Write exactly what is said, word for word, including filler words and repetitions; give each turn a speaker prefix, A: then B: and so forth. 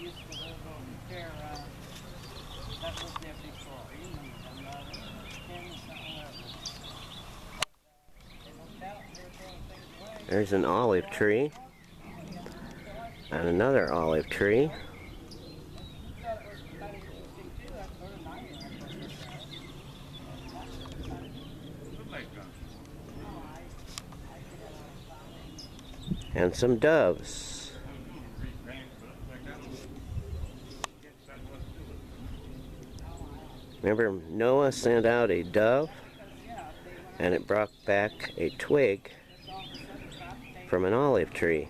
A: used to live over here. Uh, that was there before. You remember them, uh, ten something levels. They looked out, they were throwing things away.
B: There's an olive tree. And another olive tree.
A: You thought it was kind of interesting too. That's sort of nice.
B: And some doves. Remember, Noah sent out a dove, and it brought back a twig from an olive tree.